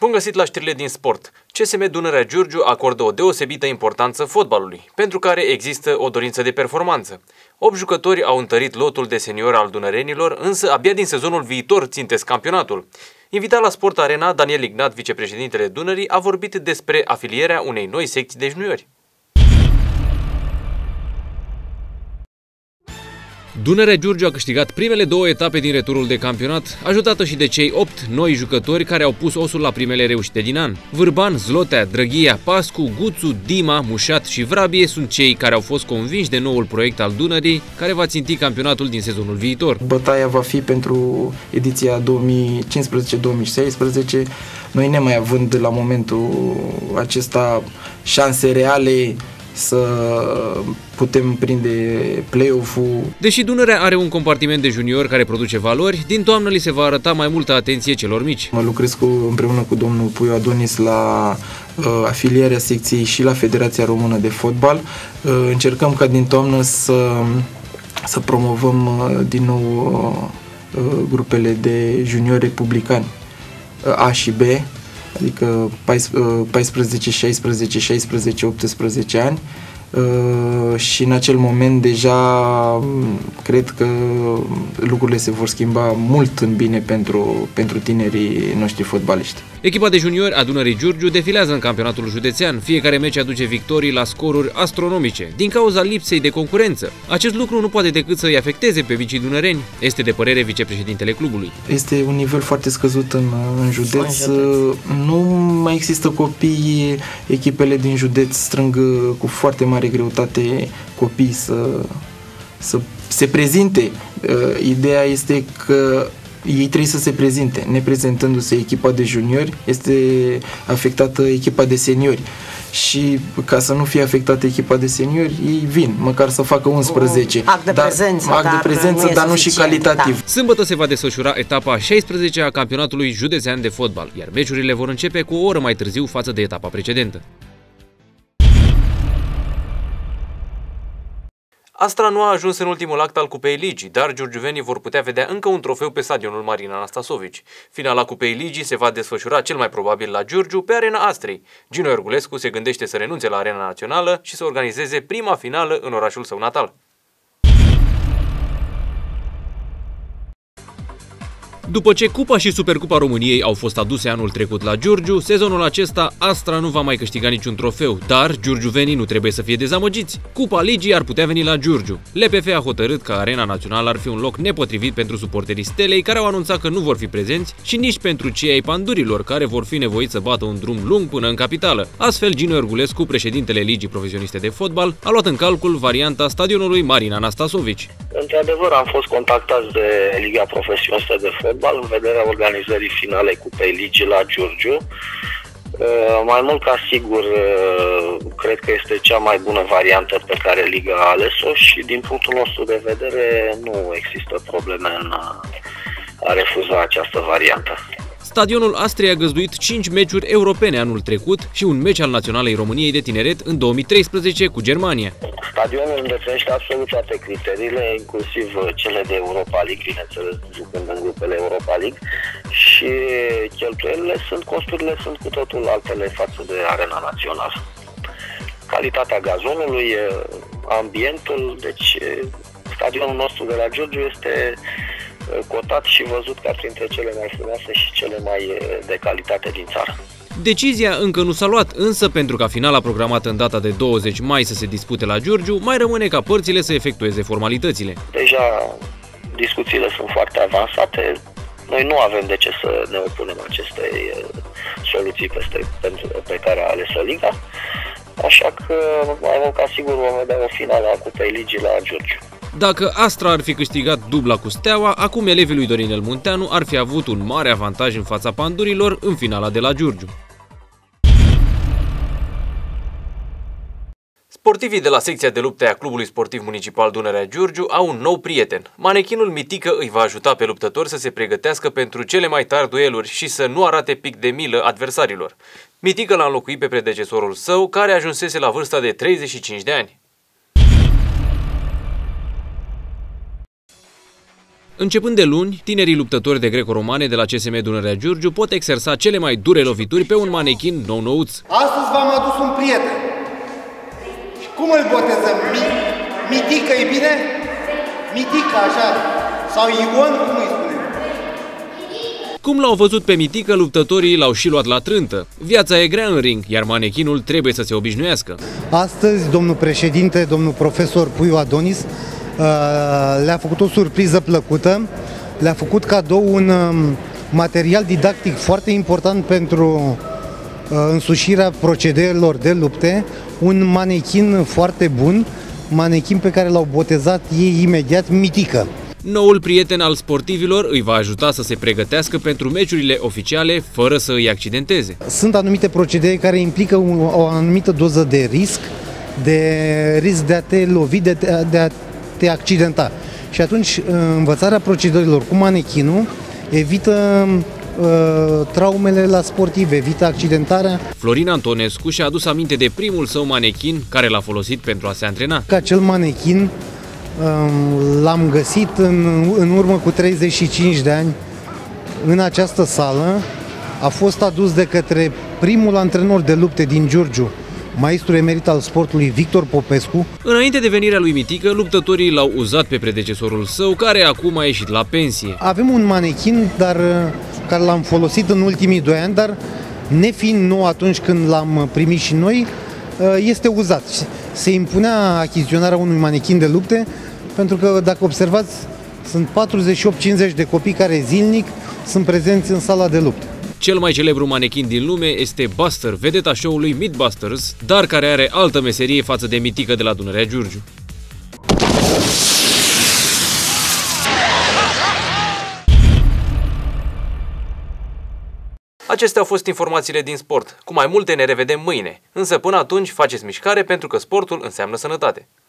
Bun găsit la știrile din sport. CSM Dunărea Giurgiu acordă o deosebită importanță fotbalului, pentru care există o dorință de performanță. 8 jucători au întărit lotul de senior al dunărenilor, însă abia din sezonul viitor țintesc campionatul. Invitat la Sport Arena, Daniel Ignat, vicepreședintele Dunării, a vorbit despre afilierea unei noi secții de juniori. Dunărea Giurgiu a câștigat primele 2 etape din returul de campionat, ajutată și de cei 8 noi jucători care au pus osul la primele reușite din an. Vârban, Zlotea, Drăghia, Pascu, Guțu, Dima, Mușat și Vrabie sunt cei care au fost convinși de noul proiect al Dunării, care va ținti campionatul din sezonul viitor. Bătaia va fi pentru ediția 2015-2016, noi nemai având la momentul acesta șanse reale să putem prinde play-off-ul. Deși Dunărea are un compartiment de juniori care produce valori, din toamnă li se va arăta mai multă atenție celor mici. Mă lucrez împreună cu domnul Puiu Adonis la afilierea secției și la Federația Română de Fotbal. Încercăm ca din toamnă să promovăm din nou grupele de juniori republicani A și B, adică 14, 16, 16, 18 ani și în acel moment deja cred că lucrurile se vor schimba mult în bine pentru tinerii noștri fotbaliști. Echipa de juniori a Dunării Giurgiu defilează în campionatul județean. Fiecare meci aduce victorii la scoruri astronomice, din cauza lipsei de concurență. Acest lucru nu poate decât să îi afecteze pe vicii dunăreni, este de părere vicepreședintele clubului. Este un nivel foarte scăzut în județ. Nu mai există copii, echipele din județ strâng cu foarte mare greutate copii să se prezinte. Ideea este că ei trebuie să se prezinte. Neprezentându-se echipa de juniori, este afectată echipa de seniori. Și ca să nu fie afectată echipa de seniori, ei vin, măcar să facă 11. Act de prezență, dar nu și calitativ. Da. Sâmbătă se va desfășura etapa 16 a campionatului județean de fotbal, iar meciurile vor începe cu o oră mai târziu față de etapa precedentă. Astra nu a ajuns în ultimul act al Cupei Ligii, dar giurgiuvenii vor putea vedea încă un trofeu pe stadionul Marina Anastasovici. Finala Cupei Ligii se va desfășura cel mai probabil la Giurgiu, pe Arena Astrei. Gino Iorgulescu se gândește să renunțe la Arena Națională și să organizeze prima finală în orașul său natal. După ce Cupa și Supercupa României au fost aduse anul trecut la Giurgiu, sezonul acesta Astra nu va mai câștiga niciun trofeu, dar giurgiuvenii nu trebuie să fie dezamăgiți. Cupa Ligii ar putea veni la Giurgiu. LPF a hotărât că Arena Națională ar fi un loc nepotrivit pentru suporterii Stelei, care au anunțat că nu vor fi prezenți, și nici pentru cei ai Pandurilor, care vor fi nevoiți să bată un drum lung până în capitală. Astfel, Gino Iorgulescu, președintele Ligii Profesioniste de Fotbal, a luat în calcul varianta stadionului Marina Anastasovici. Într-adevăr, am fost contactați de Liga Profesionistă de Fotbal în vederea organizării finalei Cupei Ligii la Giurgiu. Mai mult ca sigur, cred că este cea mai bună variantă pe care Liga a ales-o și din punctul nostru de vedere nu există probleme în a refuza această variantă. Stadionul Astrei a găzduit 5 meciuri europene anul trecut și un meci al Naționalei României de tineret în 2013 cu Germania. Stadionul îndeplinește absolut toate criteriile, inclusiv cele de Europa League, bineînțeles, jucând în grupele Europa League, și costurile sunt cu totul altele față de Arena Națională. Calitatea gazonului, ambientul, deci stadionul nostru de la Giurgiu este cotat și văzut ca printre cele mai frumoase și cele mai de calitate din țară. Decizia încă nu s-a luat, însă pentru ca finala programată în data de 20 mai să se dispute la Giurgiu, mai rămâne ca părțile să efectueze formalitățile. Deja discuțiile sunt foarte avansate. Noi nu avem de ce să ne opunem acestei soluții pe care a ales-o Liga, așa că mai mult ca sigur vom vedea o finală a Cupei Ligii la Giurgiu. Dacă Astra ar fi câștigat dubla cu Steaua, acum elevii lui Dorinel Munteanu ar fi avut un mare avantaj în fața Pandurilor în finala de la Giurgiu. Sportivii de la secția de lupte a Clubului Sportiv Municipal Dunărea Giurgiu au un nou prieten. Manechinul Mitică îi va ajuta pe luptători să se pregătească pentru cele mai tari dueluri și să nu arate pic de milă adversarilor. Mitică l-a înlocuit pe predecesorul său, care ajunsese la vârsta de 35 de ani. Începând de luni, tinerii luptători de greco-romane de la CSM Dunărea Giurgiu pot exersa cele mai dure lovituri pe un manechin nou-nouț. Astăzi v-am adus un prieten. Și cum îl botezăm? Mitică, e bine? Mitică, așa. Sau Ion, cum îi spunem? Cum l-au văzut pe Mitică, luptătorii l-au și luat la trântă. Viața e grea în ring, iar manechinul trebuie să se obișnuiască. Astăzi, domnul președinte, domnul profesor Puiu Adonis le-a făcut o surpriză plăcută. Le-a făcut cadou un material didactic foarte important pentru însușirea procedeelor de lupte, un manechin foarte bun, manechin pe care l-au botezat ei imediat Mitică. Noul prieten al sportivilor îi va ajuta să se pregătească pentru meciurile oficiale fără să îi accidenteze. Sunt anumite procedee care implică o anumită doză de risc de a te lovi, de a te accidenta. Și atunci învățarea procedurilor cu manechinul evită traumele la sportive, evită accidentarea. Florin Antonescu și-a adus aminte de primul său manechin care l-a folosit pentru a se antrena. Acel manechin l-am găsit în urmă cu 35 de ani în această sală. A fost adus de către primul antrenor de lupte din Giurgiu, maestru emerit al sportului Victor Popescu. Înainte de venirea lui Mitică, luptătorii l-au uzat pe predecesorul său, care acum a ieșit la pensie. Avem un manechin care l-am folosit în ultimii 2 ani, dar nefiind nou atunci când l-am primit și noi, este uzat. Se impunea achiziționarea unui manechin de lupte, pentru că, dacă observați, sunt 48-50 de copii care zilnic sunt prezenți în sala de lupte. Cel mai celebru manechin din lume este Buster, vedeta show-ului Mythbusters, dar care are altă meserie față de Mitică de la Dunărea Giurgiu. Acestea au fost informațiile din sport. Cu mai multe ne revedem mâine. Însă până atunci faceți mișcare, pentru că sportul înseamnă sănătate.